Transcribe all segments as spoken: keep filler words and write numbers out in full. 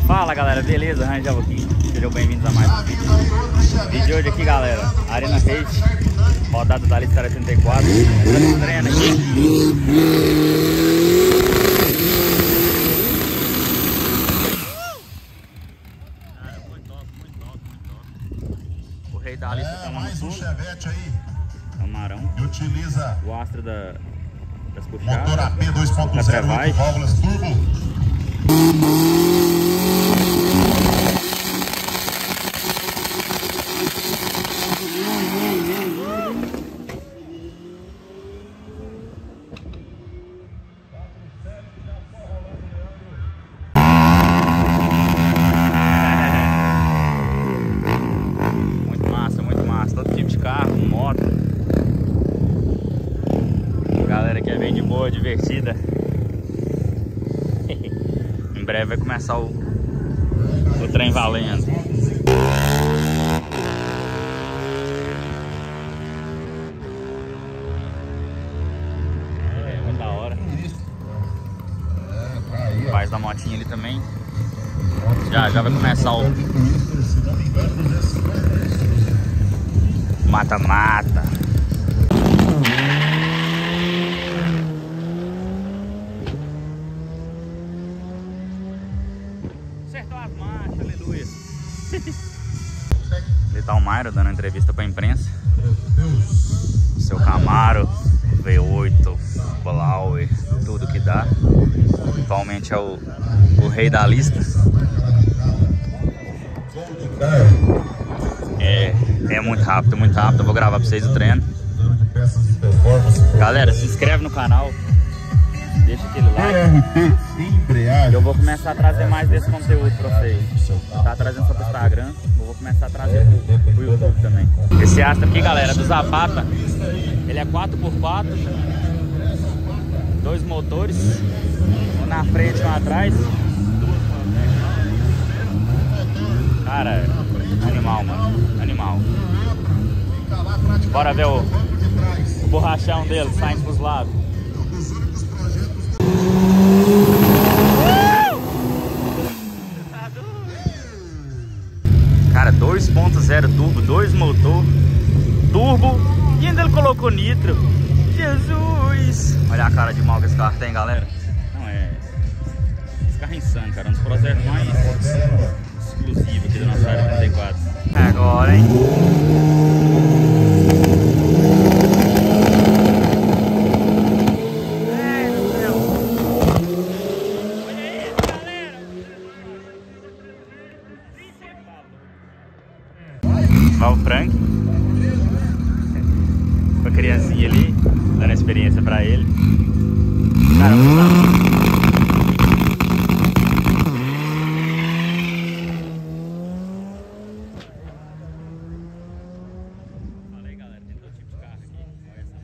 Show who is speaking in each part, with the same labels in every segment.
Speaker 1: Fala galera, beleza? Rangel aqui, sejam bem-vindos a mais um vídeo. Vídeo de hoje aqui galera, Arena Race, rodada da lista setenta e quatro, começando o treino aqui. Cara, muito top, muito top, muito top. O rei da lista
Speaker 2: é,
Speaker 1: tá lá
Speaker 2: mais
Speaker 1: no
Speaker 2: um
Speaker 1: fundo.
Speaker 2: Chevette aí.
Speaker 1: Camarão.
Speaker 2: E utiliza
Speaker 1: O astro da, das puxadas.
Speaker 2: motor A P dois ponto zero, oito válvulas turbo.
Speaker 1: Muito massa, muito massa. Todo tipo de carro, moto. Galera que é bem de boa, divertida. Em breve vai começar o, o trem valendo. É, muito da hora. O pai da motinha ali também. Já, já vai começar o mata-mata. Acertou as marchas, aleluia. Ali tá o Mairo dando entrevista pra imprensa. Seu Camaro, V oito, Blauer, tudo que dá. Atualmente é o, o rei da lista. É, é muito rápido, muito rápido. Eu vou gravar pra vocês o treino. Galera, se inscreve no canal. Deixa aquele like. Eu vou começar a trazer mais desse conteúdo pra vocês. Tá trazendo só pro Instagram. Eu vou começar a trazer pro, pro YouTube também. Esse Astra aqui, galera, do Zapata. Ele é quatro por quatro. Dois motores. Um na frente e um atrás. Cara, animal, mano. Animal. Bora ver o, o borrachão dele saindo pros lados. Cara, dois ponto zero turbo, dois motor, turbo e ainda ele colocou nitro. Jesus! Olha a cara de mal que esse carro tem, galera. Não é. Esse carro é insano, cara. Um dos projetos mais exclusivos aqui da nossa área trinta e quatro. Agora, hein? Olha o Frank com a criancinha ali, dando a experiência pra ele. Cara, muito falei, galera, tem todo tipo de carro aqui. Olha essa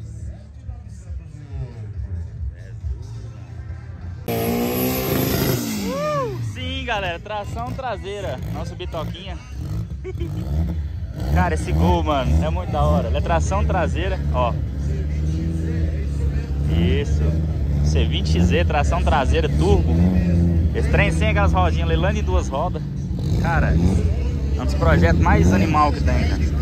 Speaker 1: máquina. Uh, sim, galera, tração traseira. Nosso bitoquinha. Cara, esse Gol, mano, é muito da hora. Ele é tração traseira, ó. Isso. C vinte Z, tração traseira, turbo. Esse trem sem aquelas rodinhas, lelando em duas rodas. Cara, é um dos projetos mais animal que tem, cara.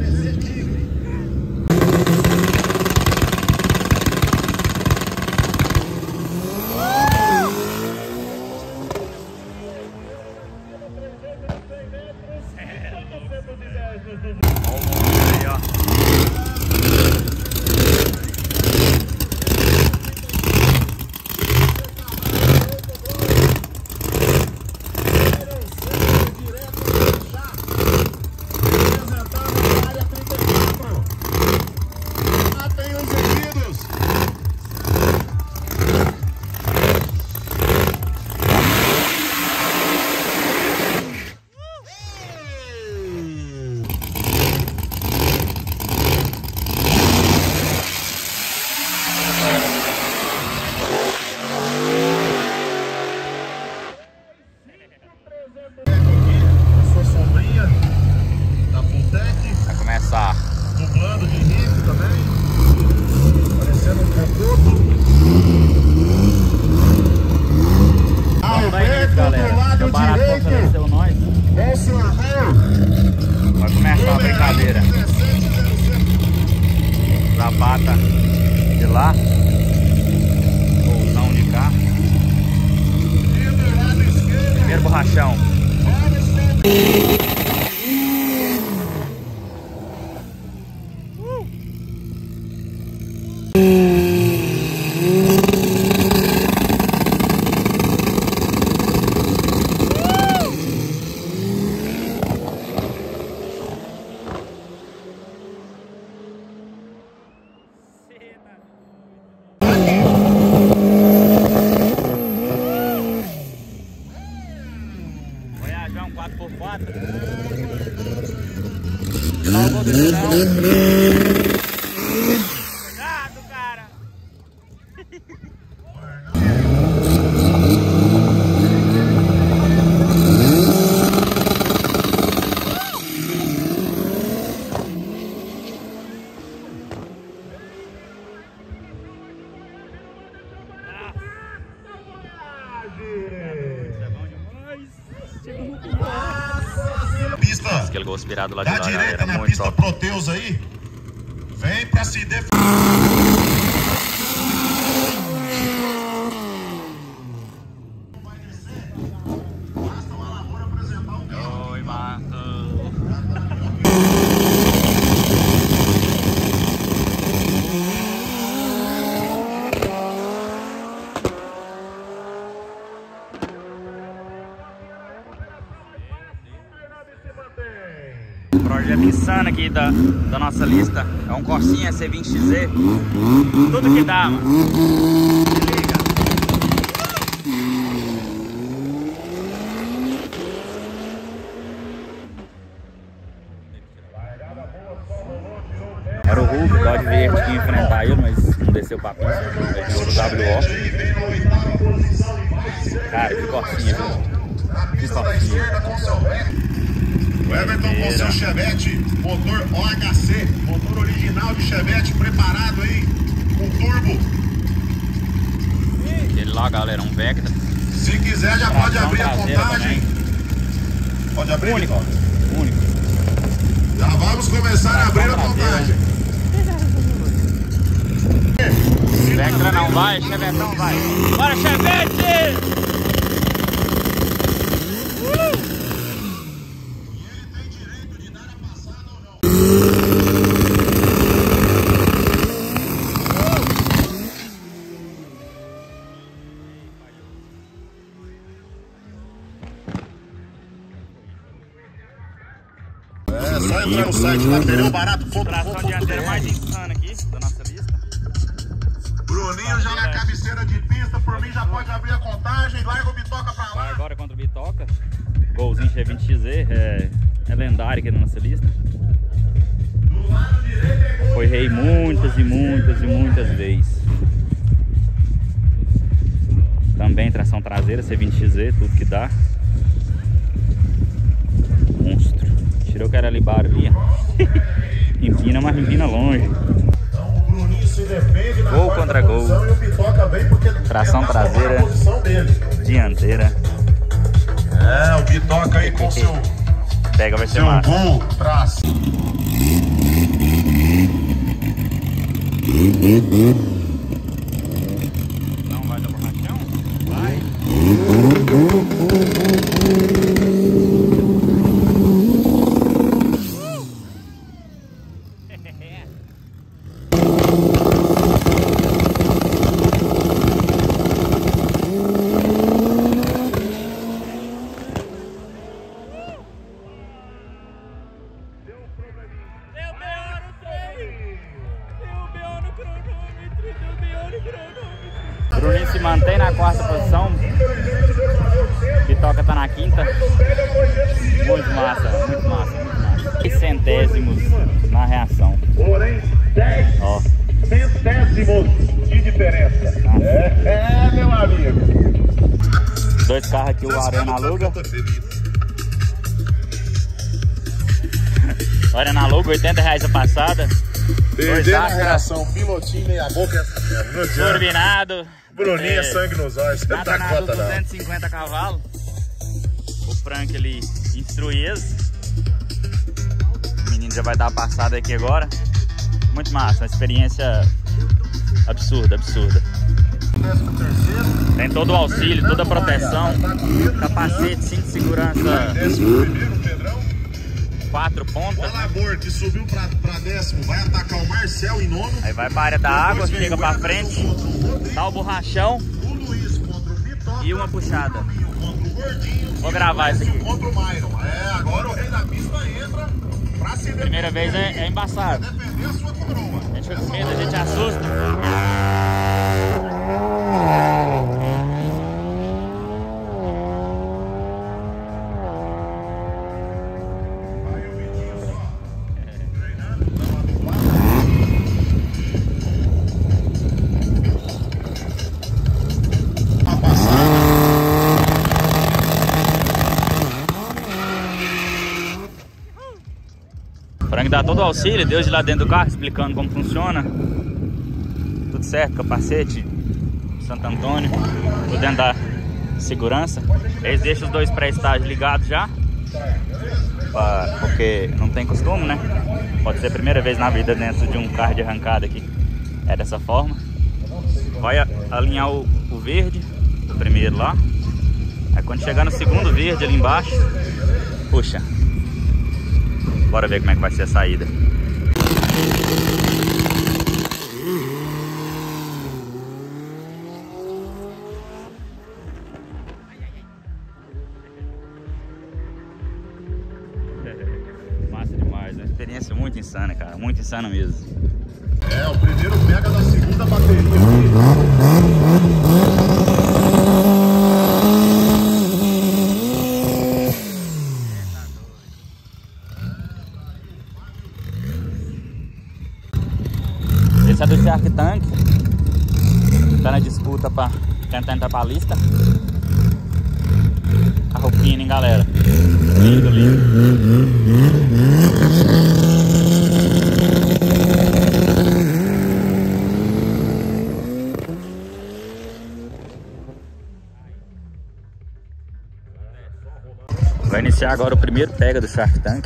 Speaker 1: Aí, ó. borrachão. Voyajão quatro por quatro. Cuidado, cara.
Speaker 2: Pista.
Speaker 1: Aquele gol inspirado lá de
Speaker 2: Da
Speaker 1: lá,
Speaker 2: direita
Speaker 1: galera,
Speaker 2: na
Speaker 1: muito
Speaker 2: pista
Speaker 1: top.
Speaker 2: Proteus aí. Vem pra se defender.
Speaker 1: Oi, Marco. Projeto insano aqui da, da nossa lista. É um Corsinha C vinte X Z. Tudo que dá, mano. Se liga. Era o Hulk, o God Verde que ia enfrentar ele, mas não desceu pra pista. Ele deu o W O. Cara, que Corsinha, viu? Que Corsinha.
Speaker 2: O Everton com seu Chevette, motor O H C, motor original de Chevette, preparado aí, com turbo.
Speaker 1: Ele lá, galera, um Vectra.
Speaker 2: Se quiser já pode abrir a contagem. Pode abrir?
Speaker 1: Único, único.
Speaker 2: Já vamos começar a abrir a contagem.
Speaker 1: Vectra não vai, Chevette não vai. Bora, Chevette!
Speaker 2: É só entrar no site lá, pneu barato.
Speaker 1: Tração dianteira mais insana aqui da nossa lista.
Speaker 2: Bruninho já na cabeceira de pista, por mim já pode abrir a contagem, larga o bitoca pra
Speaker 1: Vai
Speaker 2: lá.
Speaker 1: agora contra o Bitoca. Golzinho C vinte X Z, é, é lendário aqui na nossa lista. Foi rei muitas e muitas e muitas vezes. Também tração traseira, C vinte X Z, tudo que dá. Monstro. Tirou o cara libaro ali, ó. Empina, mas empina longe.
Speaker 2: Então o Bruninho se defende na
Speaker 1: Gol contra gol.
Speaker 2: posição e o Bitoca vem porque
Speaker 1: Tração
Speaker 2: tentar tomar
Speaker 1: traseira.
Speaker 2: a posição dele.
Speaker 1: Dianteira.
Speaker 2: É, o Bitoca aí com seu,
Speaker 1: Pega, vai ser
Speaker 2: seu
Speaker 1: massa.
Speaker 2: gol, traço.
Speaker 1: Não vai dar borrachão? Vai. Bruninho se mantém na quarta posição. Bitoca tá na quinta. Muito massa, muito massa, muito massa. E centésimos na reação.
Speaker 2: Porém, dez
Speaker 1: Ó.
Speaker 2: centésimos de diferença.
Speaker 1: Tá.
Speaker 2: É, é, meu amigo.
Speaker 1: Dois carros aqui, o Arena aluga. O Arena aluga, oitenta reais a passada.
Speaker 2: Perder a
Speaker 1: Acra.
Speaker 2: reação, pilotinho meia boca essa merda. Não adianta.
Speaker 1: Turbinado.
Speaker 2: Bruninho é
Speaker 1: É,
Speaker 2: sangue nos olhos, não
Speaker 1: nada
Speaker 2: dá
Speaker 1: nada,
Speaker 2: conta não.
Speaker 1: duzentos e cinquenta cavalos. O Frank ali instrui eles. O menino já vai dar a passada aqui agora. Muito massa, uma experiência absurda, absurda.
Speaker 2: décimo terceiro.
Speaker 1: Tem todo o auxílio, toda a proteção, capacete, cinto de segurança, quatro pontas.
Speaker 2: O Labor que subiu pra, pra décimo vai atacar o Marcel em nono.
Speaker 1: Aí vai pra área da água, chega pra frente, dá o borrachão e uma puxada. Vou gravar isso aqui.
Speaker 2: Contra o Myron. É, agora o rei da pista entra pra se defender.
Speaker 1: Primeira vez é, é embaçado.
Speaker 2: Defender a sua coroa.
Speaker 1: A gente fica com medo, a gente assusta. O Frank dá todo o auxílio, Deus de lá dentro do carro explicando como funciona. Tudo certo, capacete, Santo Antônio, tudo dentro da segurança. Eles deixam os dois pré-estágios ligados já, pra, porque não tem costume, né? Pode ser a primeira vez na vida dentro de um carro de arrancada aqui. É dessa forma. Vai alinhar o, o verde, o primeiro lá. Aí quando chegar no segundo verde ali embaixo, puxa. Bora ver como é que vai ser a saída. Massa demais, uma experiência muito insana, cara, muito insana mesmo.
Speaker 2: É, o primeiro pega da segunda bateria.
Speaker 1: Esse é do Shark Tank, tá na disputa pra tentar entrar pra lista. A roupinha, hein, galera? Lindo, lindo. Vai iniciar agora o primeiro pega do Shark Tank.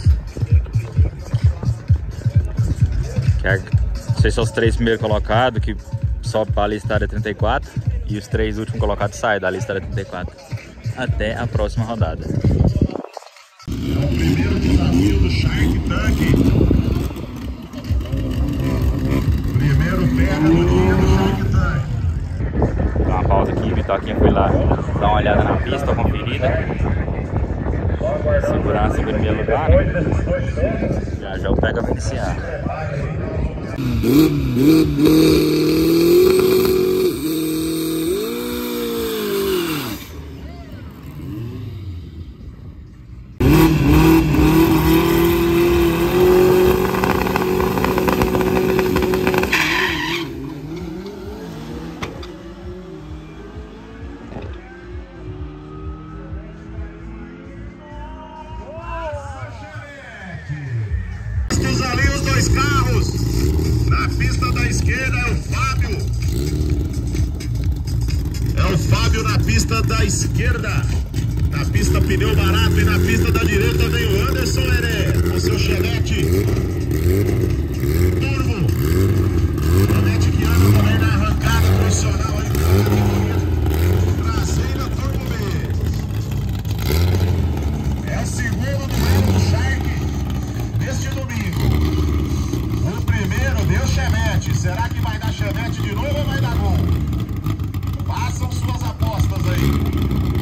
Speaker 1: Que é, não sei se são os três primeiros colocados que sobe para a lista área trinta e quatro e os três últimos colocados saem da lista área trinta e quatro até a próxima rodada.
Speaker 2: É o primeiro desafio do Shark Tank. Primeiro pega do dia do Shark Tank.
Speaker 1: Dá uma pausa aqui, o Bitoquinha foi lá dar uma olhada na pista, conferida. Segurança em primeiro lugar, né? Já já o pega vai iniciar.
Speaker 2: Ali os dois carros. Na pista da esquerda é o Fábio. É o Fábio na pista da esquerda. Na pista pneu barato e na pista da direita vem o Anderson Heré com seu Chevette Turbo. Chevette que anda também na arrancada profissional aí. Traseira Turbo B. É o segundo duelo do Shark neste domingo. O primeiro deu Chevette. Será que vai dar Chevette de novo ou vai dar gol? Façam suas apostas aí.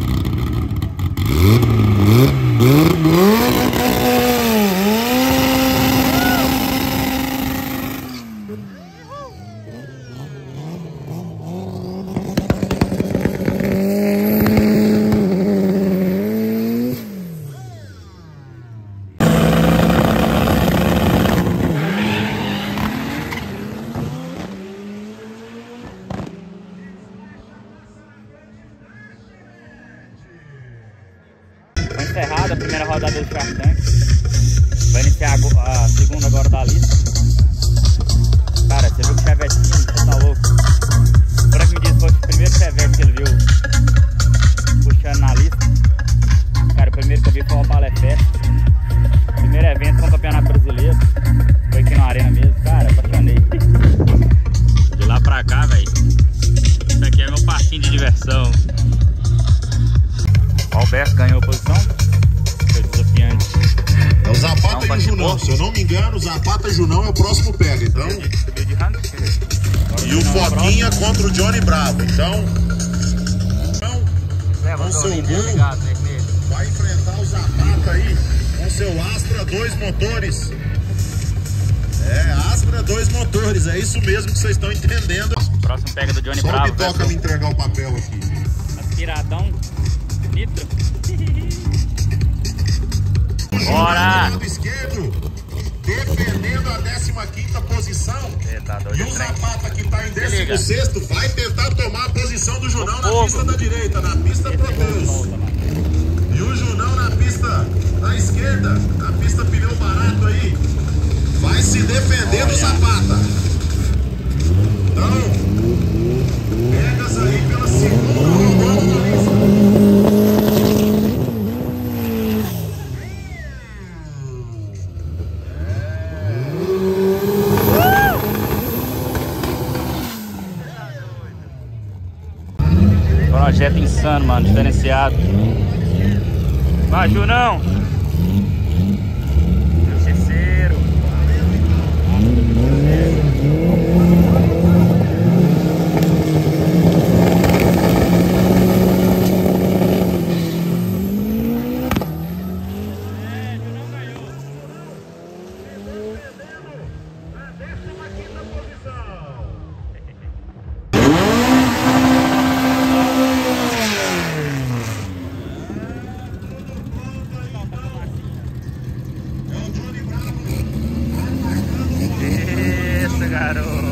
Speaker 1: Encerrada a primeira rodada do Shark Tank. Vai iniciar a segunda agora da lista. Cara, você viu o Chevetinho? Você tá louco? O Frank me disse que foi o primeiro Chevette que ele viu puxando na lista. Cara, o primeiro que eu vi foi o Balé Fest. Primeiro evento com o campeonato brasileiro. Foi aqui na arena mesmo. Cara, apaixonei. De lá pra cá, velho. Isso aqui é meu parquinho de diversão. ganhou a posição. Foi desafiante.
Speaker 2: É o Zapata e o Junão. Se eu não me engano, o Zapata e o Junão é o próximo pega. Então.
Speaker 1: Subiu de rank.
Speaker 2: E o Foquinha contra o Johnny Bravo. Então. Então. Com seu gol, vai enfrentar o Zapata aí com seu Astra dois motores. É, Astra dois motores. É isso mesmo que vocês estão entendendo.
Speaker 1: Próximo pega do Johnny
Speaker 2: Só
Speaker 1: Bravo.
Speaker 2: me toca me entregar o papel aqui.
Speaker 1: Aspiradão. Nitro. Bora!
Speaker 2: Do lado esquerdo, defendendo a décima quinta posição.
Speaker 1: É, tá doido,
Speaker 2: e o Zapata, que está em décimo sexto, vai tentar tomar a posição do Junão na pista da direita, na pista Pro Deus. E o Junão na pista da esquerda, na pista pneu barato aí, vai se defender do Zapata. Então, pegas aí pela segunda rodada da lista.
Speaker 1: Projeto insano, mano, diferenciado. Vai, Junão! Terceiro. Isso, garoto.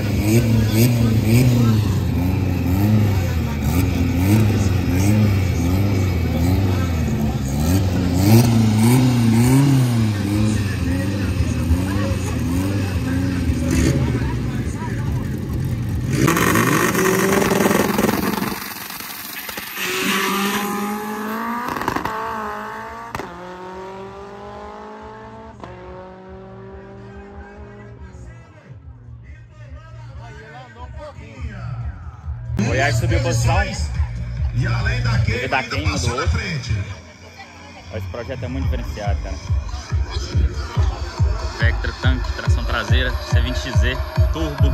Speaker 1: Goiás subiu posição.
Speaker 2: E além da
Speaker 1: Teve da queima do
Speaker 2: passou na
Speaker 1: outro.
Speaker 2: frente.
Speaker 1: Esse projeto é muito diferenciado, cara. Vectra, tanque, tração traseira, C vinte X Z, turbo.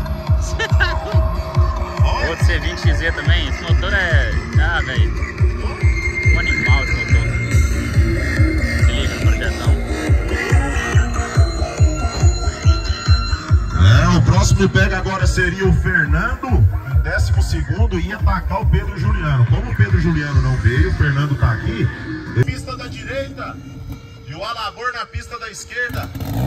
Speaker 1: Outro C vinte X Z também. Esse motor é... Ah, velho. Um animal esse motor. Se liga no projetão.
Speaker 2: É, o próximo pega agora seria o Fernando. Décimo segundo ia atacar o Pedro Juliano. Como o Pedro Juliano não veio, o Fernando tá aqui. Pista da direita e o Alabor na pista da esquerda.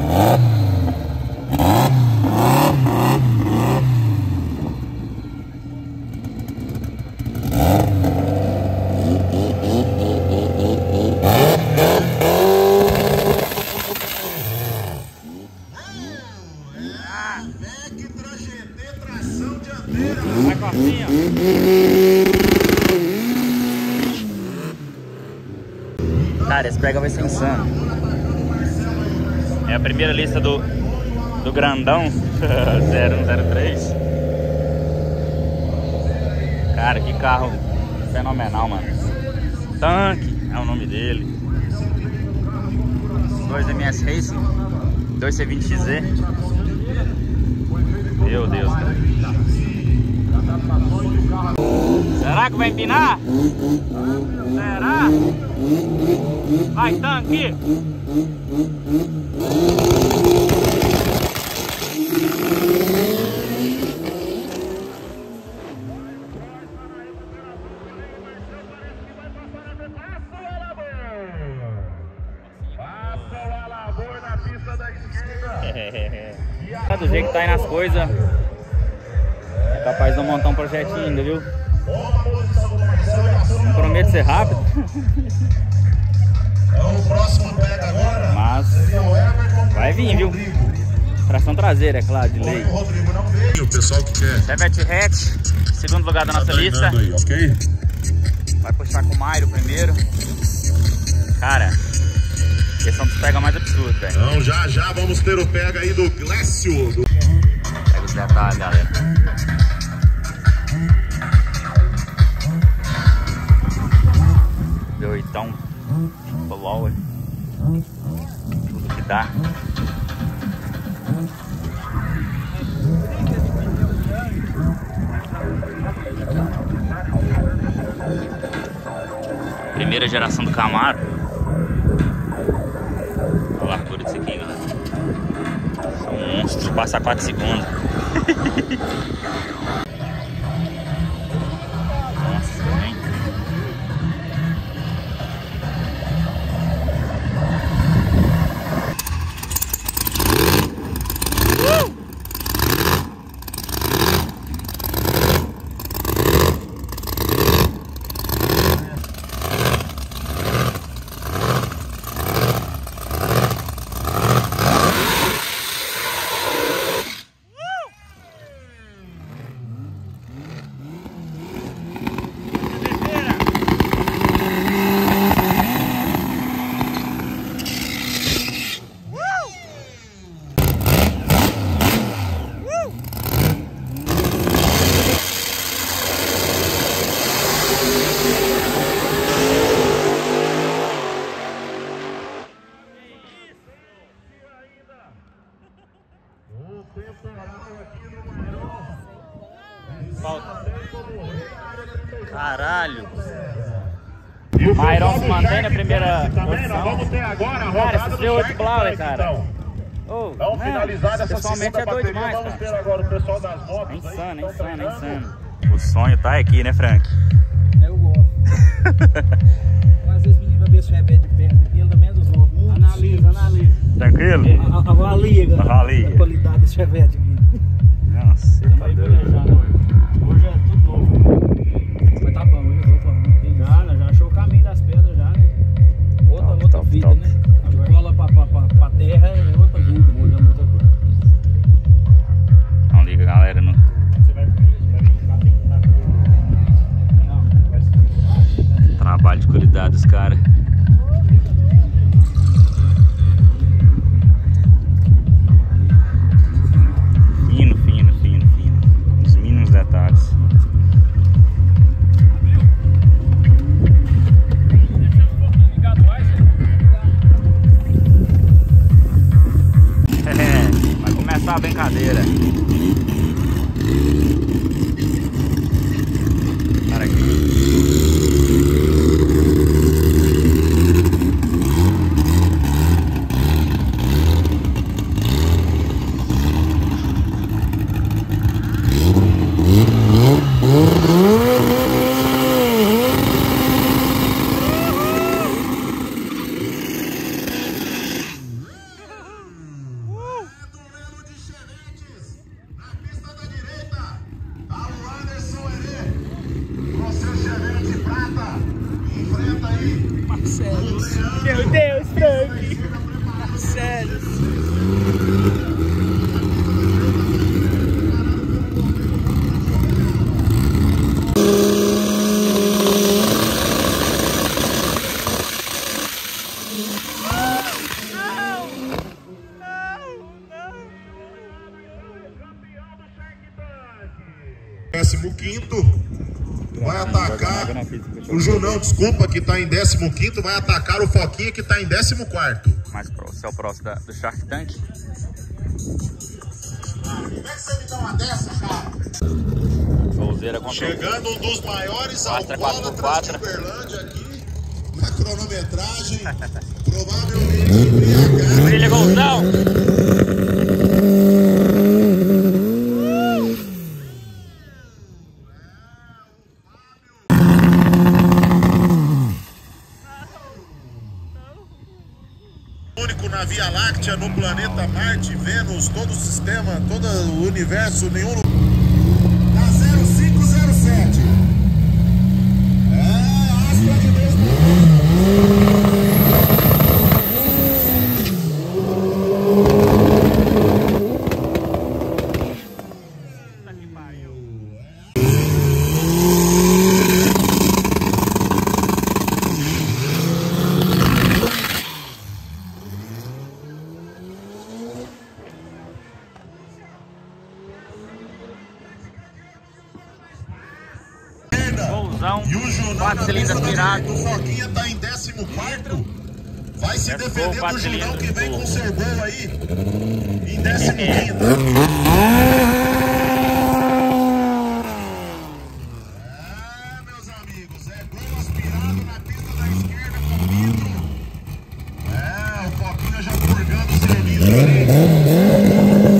Speaker 2: Vectra G T tração dianteira.
Speaker 1: Vai, Cofinha. Cara, esse pega vai ser insano. É a primeira lista do, do grandão zero um zero três. Cara, que carro fenomenal, mano. Tanque é o nome dele. Dois M S Racing, dois C vinte X Z. Meu Deus, cara. Será que vai empinar? Será? Vai, tanque!
Speaker 2: Passa o Alabor na pista da esquerda.
Speaker 1: É. Do jeito que tá aí nas coisas, é capaz de não montar um projetinho ainda, viu? Não prometo ser rápido.
Speaker 2: O próximo pega agora.
Speaker 1: Mas vai vir, viu? Tração traseira, é claro, de lei.
Speaker 2: O pessoal que quer.
Speaker 1: Chevette Hatch, segundo lugar da nossa
Speaker 2: Tá
Speaker 1: lista.
Speaker 2: aí, ok?
Speaker 1: Vai puxar com o Mairo primeiro. Cara, esse é um dos pega mais absurdos, velho.
Speaker 2: Então já já vamos ter o pega aí do Glécio. Do...
Speaker 1: Pega os detalhes, galera. Doido. Então, blower, tudo que dá. Primeira geração do Camaro. Olha a largura disso aqui, galera. São um monstro, passa quatro segundos. Nossa, hein? Falta. Caralho. Mairon se mantém na primeira posição.
Speaker 2: Vamos ter agora a
Speaker 1: cara,
Speaker 2: rodada
Speaker 1: esse
Speaker 2: do
Speaker 1: oito Blower, cara.
Speaker 2: Então,
Speaker 1: oh,
Speaker 2: então finalizada essa
Speaker 1: pessoalmente
Speaker 2: segunda
Speaker 1: é doido
Speaker 2: bateria,
Speaker 1: demais,
Speaker 2: vamos
Speaker 1: cara.
Speaker 2: ter agora o pessoal das motos.
Speaker 1: É insano,
Speaker 2: aí,
Speaker 1: é insano, é
Speaker 2: treinando.
Speaker 1: insano. O sonho tá aqui, né, Frank?
Speaker 3: Eu gosto. Às vezes o menino vai ver se é de perto aqui, ele também é dos novos. Analisa, analisa.
Speaker 1: Tranquilo?
Speaker 3: Avalia,
Speaker 1: Avalia.
Speaker 3: a qualidade desse Chevette aqui.
Speaker 1: Nossa, você tá doido.
Speaker 3: Hoje é tudo novo. Mas tá bom, hoje eu tô falando. Já, já achou o caminho das pedras já, né? Outra,
Speaker 1: Top,
Speaker 3: outra
Speaker 1: top,
Speaker 3: vida,
Speaker 1: top.
Speaker 3: né? A cola pra, pra, pra, pra terra é outra vida, muda muita coisa.
Speaker 1: Não liga, galera. Não...
Speaker 3: Você vai ficar, tem que estar com... Não, vai
Speaker 1: Trabalho de qualidade dos caras. Fino, fino, fino, fino. Os mínimos detalhes. É, vai começar a brincadeira. Para aqui.
Speaker 3: Meu Deus, Frank! Sério!
Speaker 2: Décimo quinto vai atacar o Junão, desculpa, que tá em décimo quinto, vai atacar o Foquinha, que tá em décimo quarto.
Speaker 1: Mais próximo, é o próximo da, do Shark Tank.
Speaker 2: Como é que você me dá uma dessa, cara?
Speaker 1: Souzeira contra
Speaker 2: Chegando um dos maiores
Speaker 1: Astra quatro por
Speaker 2: alcoólatras
Speaker 1: quatro.
Speaker 2: de Uberlândia aqui, na cronometragem, provavelmente embriagado.
Speaker 1: Brilha, golzão!
Speaker 2: Único na Via Láctea, no planeta Marte, Vênus, todo o sistema, todo o universo, nenhum. Na zero cinco zero sete. É, Astra de mesmo.
Speaker 1: Golzão,
Speaker 2: E o Junão
Speaker 1: quatro
Speaker 2: na
Speaker 1: cilindros
Speaker 2: pista da
Speaker 1: aspirado.
Speaker 2: direita, o Foquinha tá em décimo Vai se
Speaker 1: Essa
Speaker 2: defender
Speaker 1: foi o
Speaker 2: do Junão que vem
Speaker 1: do-
Speaker 2: com seu gol aí. Em décimo quinto. É, meus amigos, é gol aspirado na pista da esquerda com o Nitro. É, o Foquinha já purgando o seu Nitro ali.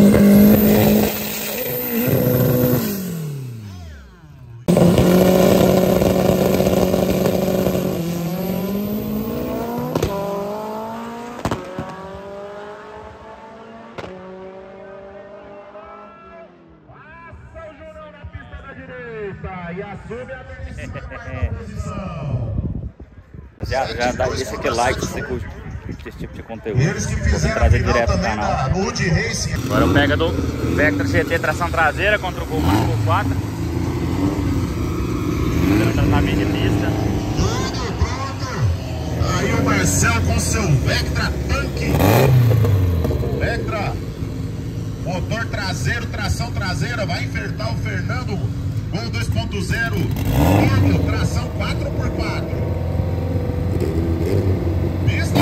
Speaker 2: E assume a terceira posição.
Speaker 1: Já, já dá esse aqui like se você curte esse tipo de conteúdo.
Speaker 2: Eles que
Speaker 1: Vou
Speaker 2: fizeram a
Speaker 1: trazer
Speaker 2: final
Speaker 1: direto pro
Speaker 2: também
Speaker 1: canal.
Speaker 2: da Lud Racing.
Speaker 1: Agora eu pego do Vectra G T tração traseira contra o Gol Marco quatro. Tratamento de pista.
Speaker 2: Tudo pronto. Aí o Marcel com seu Vectra tanque. Vectra. Motor traseiro, tração traseira. Vai enfrentar o Fernando. Gol dois ponto zero. Turbo, tração quatro por quatro. Pista.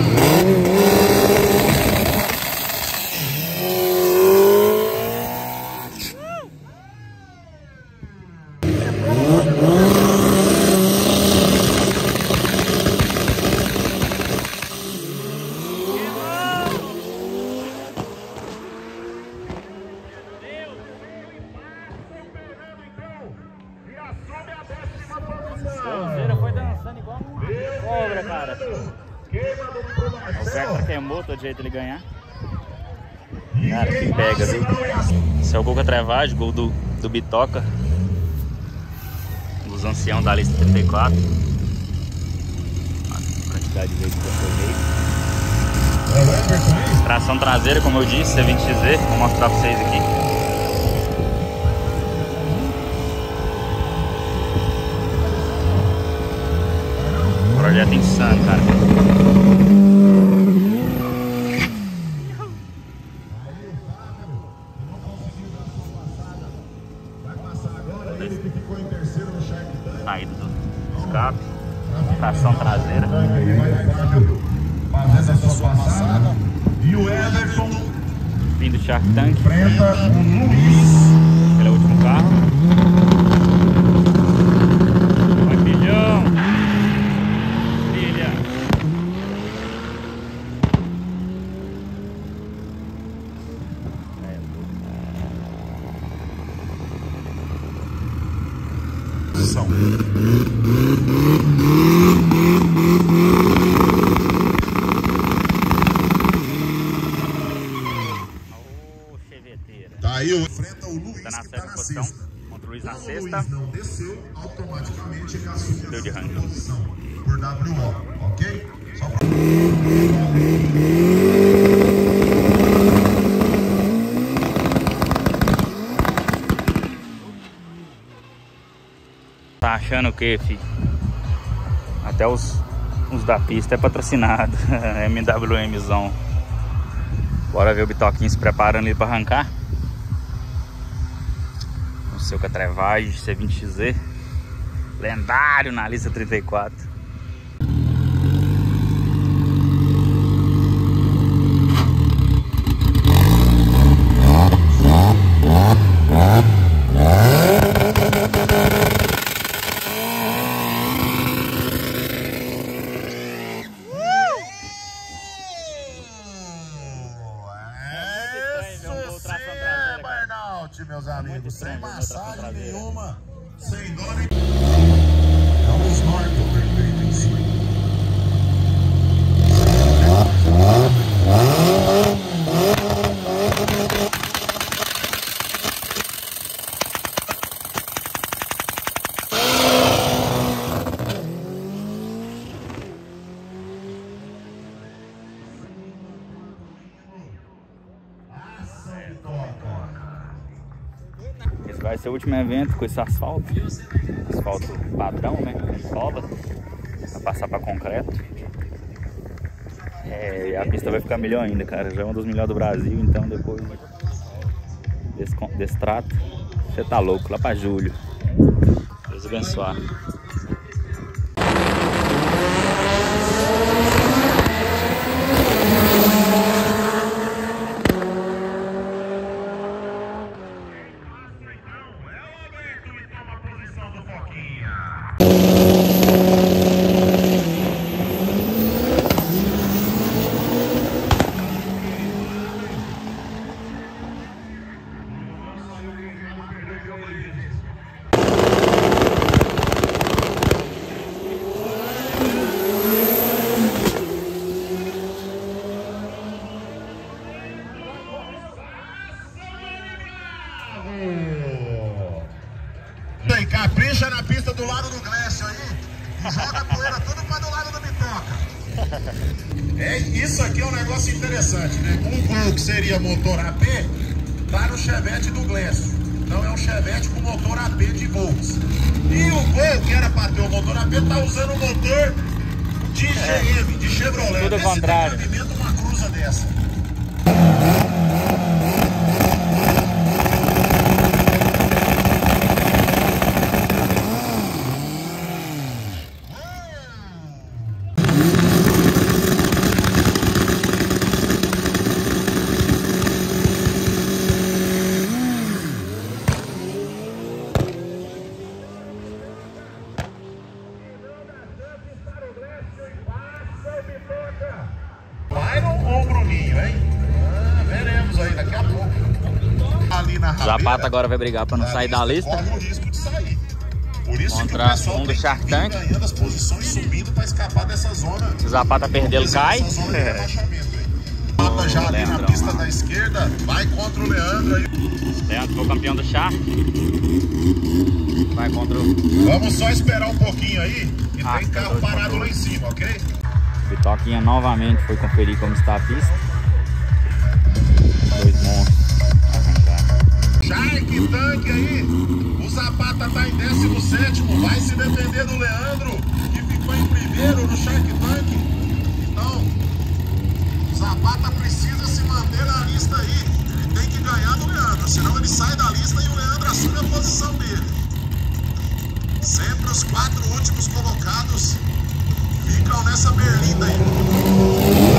Speaker 1: O foi dançando igual uma cobra, cara. O Vectra queimou todo jeito ele ganhar. Cara, que pega, viu? Esse é o gol com a Trevagem, gol do, do Bitoca. Dos anciãos da lista trinta e quatro. A quantidade de vezes que eu joguei. Tração traseira, como eu disse, C vinte X Z. Vou mostrar pra vocês aqui. Projeto insano, cara. Saída do escape, tração traseira.
Speaker 2: Fazendo a sua passada. E o Everton
Speaker 1: Fim do Shark Tank.
Speaker 2: enfrenta o Luiz.
Speaker 1: Ele é o último carro. Vai, bilhão. Brilha.
Speaker 2: São.
Speaker 1: Ô, cheveteira.
Speaker 2: Tá aí, enfrenta o Luiz
Speaker 1: Tá na
Speaker 2: que tá
Speaker 1: sétima
Speaker 2: na
Speaker 1: posição.
Speaker 2: sexta.
Speaker 1: Contra o Luiz na
Speaker 2: Como o
Speaker 1: sexta.
Speaker 2: Luiz não desceu, automaticamente ele assume
Speaker 1: Deu
Speaker 2: a
Speaker 1: de
Speaker 2: sexta
Speaker 1: ranking.
Speaker 2: posição por W O, ok? Só pra...
Speaker 1: Tá achando o que, fi? Até os, os da pista é patrocinado. M W Mzão. Bora ver o Bitoquinho se preparando ali pra arrancar. O seu Catrevagem C vinte X Z. Lendário na lista trinta e quatro.
Speaker 2: Meus amigos, sem
Speaker 1: estranho,
Speaker 2: massagem
Speaker 1: né?
Speaker 2: nenhuma, sem dor nem... É um snorkel perfeito em si.
Speaker 1: Esse vai ser o último evento com esse asfalto. Asfalto padrão, né? Sola. Vai passar para concreto. É, e a pista vai ficar melhor ainda, cara. Já é uma das melhores do Brasil, então depois desse, desse trato, você tá louco, lá para julho. Deus abençoe.
Speaker 2: joga a poeira tudo para do lado do Bitoca. É, isso aqui é um negócio interessante, né? Um Gol que seria motor A P, tá no Chevette do Glécio. Então é um Chevette com motor A P de Volks. E o Gol, que era para ter o motor A P, tá usando o motor de G M, de Chevrolet.
Speaker 1: Tudo ao contrário.
Speaker 2: Uma cruza dessa.
Speaker 1: Zapata agora vai brigar para não sair da lista.
Speaker 2: Corre o risco de sair. Por isso
Speaker 1: Contra
Speaker 2: que o pessoal
Speaker 1: um do
Speaker 2: tem
Speaker 1: Shark
Speaker 2: que vir
Speaker 1: Tank.
Speaker 2: ganhando as posições, subindo para escapar dessa zona.
Speaker 1: Se o Zapata perder, ele cai.
Speaker 2: Essa zona de rebaixamento, hein? Zapata já ali na pista da esquerda, vai contra o Leandro aí.
Speaker 1: Leandro foi campeão do Shark. Vai contra o...
Speaker 2: Vamos só esperar um pouquinho aí, que
Speaker 1: Ah,
Speaker 2: tem carro parado lá em cima, ok?
Speaker 1: Bitoquinha novamente foi conferir como está a pista. Dois monstros.
Speaker 2: Shark Tank aí, o Zapata tá em décimo sétimo, vai se defender do Leandro, que ficou em primeiro no Shark Tank. Então, o Zapata precisa se manter na lista aí, ele tem que ganhar do Leandro, senão ele sai da lista e o Leandro assume a posição dele. Sempre os quatro últimos colocados ficam nessa berlinda aí.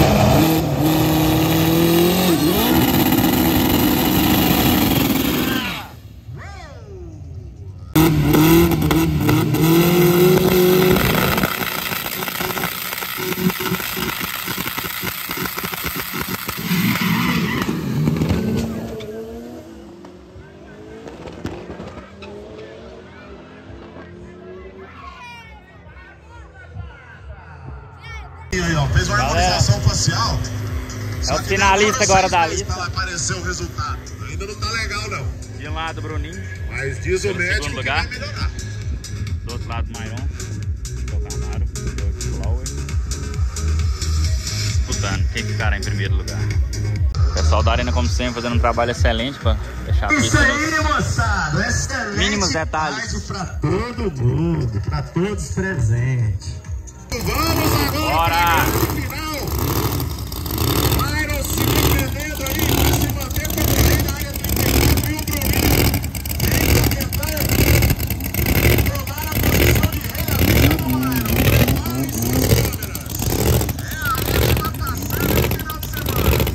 Speaker 2: Aí, ó, fez uma harmonização facial.
Speaker 1: É o finalista agora da lista.
Speaker 2: Para aparecer o resultado. Ainda não tá legal, não.
Speaker 1: De um lado, Bruninho.
Speaker 2: Mas diz o médico que vai melhorar.
Speaker 1: Do outro lado, Mairon. Camaro. Flower. Disputando. Quem ficará em primeiro lugar? O pessoal da Arena, como sempre, fazendo um trabalho excelente para deixar a pista.
Speaker 2: Isso aí, moçada. Excelente.
Speaker 1: Mínimos detalhes.
Speaker 2: Para todo mundo, para todos presentes. Vamos agora
Speaker 1: Bora!
Speaker 2: para o final. Myron se defendendo aí, vai se manter com o rei da área trinta e quatro e o Bruninho vem pra tentar tomar a posição de rei da pista do Myron. Olhem suas câmeras. É a última passada do final de semana.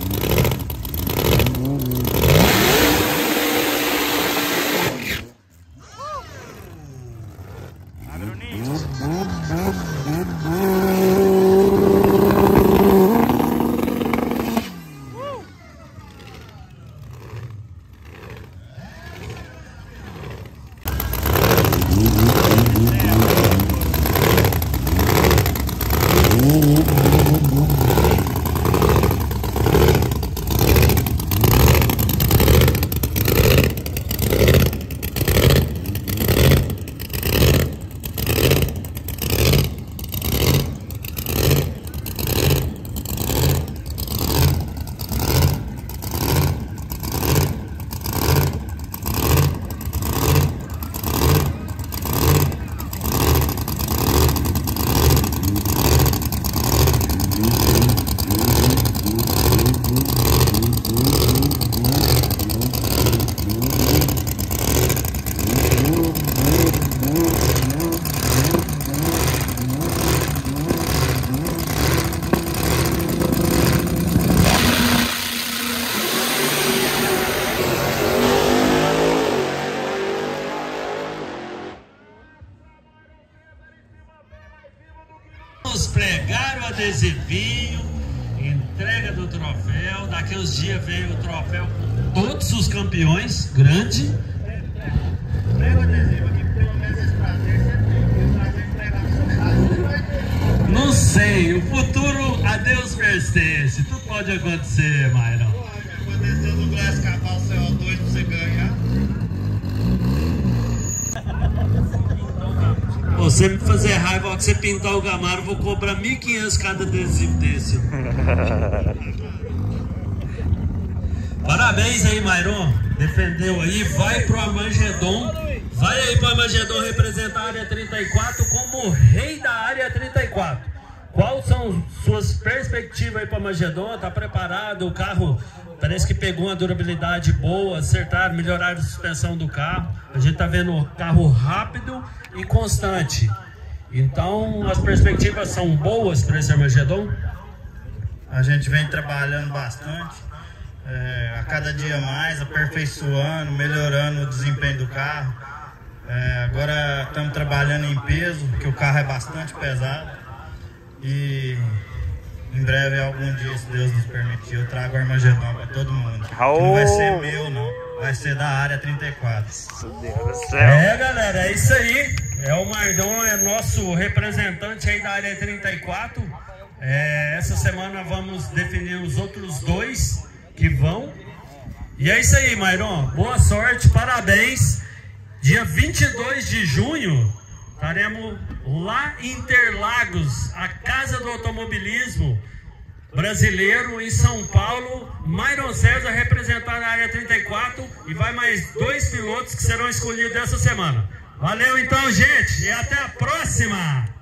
Speaker 1: Vai, Bruninho.
Speaker 4: Vamos pregar o adesivinho, entrega do troféu. Daqui uns dias veio o troféu com todos os campeões, grande. Prega o adesivo aqui, pelo menos esse prazer sempre. Não sei, o futuro a Deus pertence. Tudo pode acontecer, Myron. Pode acontecer no Glass acabar o C O dois pra você ganhar. você me fazer raiva, ó, que você pintar o Camaro, eu vou cobrar mil e quinhentos cada adesivo desse. Parabéns aí, Mairon. Defendeu aí, vai pro Armagedon. Vai aí pro Armagedon representar a área trinta e quatro como rei da área trinta e quatro. Quais são suas perspectivas aí para Armagedon? Tá preparado? O carro parece que pegou uma durabilidade boa, acertaram, melhoraram a suspensão do carro. A gente tá vendo o carro rápido e constante. Então as perspectivas são boas para esse Armagedon?
Speaker 5: A gente vem trabalhando bastante, é, a cada dia mais, aperfeiçoando, melhorando o desempenho do carro. É, agora estamos trabalhando em peso, porque o carro é bastante pesado. E em breve, algum dia, se Deus nos permitir, eu trago o Armagedon para todo mundo.
Speaker 1: Oh.
Speaker 5: Não vai ser meu, não. Vai ser da área trinta e quatro.
Speaker 1: Meu Deus do céu.
Speaker 4: É, galera, é isso aí. É o Mairon, é nosso representante aí da área trinta e quatro. É, essa semana vamos definir os outros dois que vão. E é isso aí, Mairon. Boa sorte, parabéns. Dia vinte e dois de junho, estaremos lá em Interlagos, a Casa do Automobilismo Brasileiro em São Paulo. Mairon César representando a área trinta e quatro e vai mais dois pilotos que serão escolhidos essa semana. Valeu então, gente, e até a próxima!